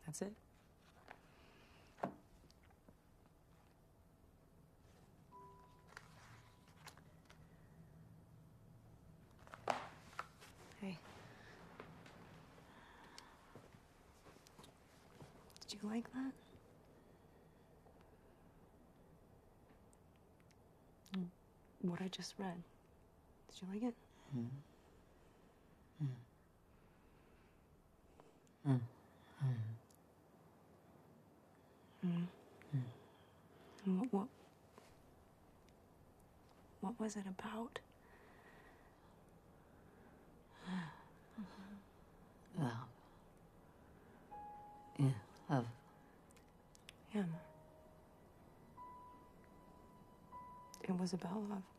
That's it. Hey. Did you like that? What I just read. Did you like it? What was it about? Love. Yeah, love. Yeah. It was about love.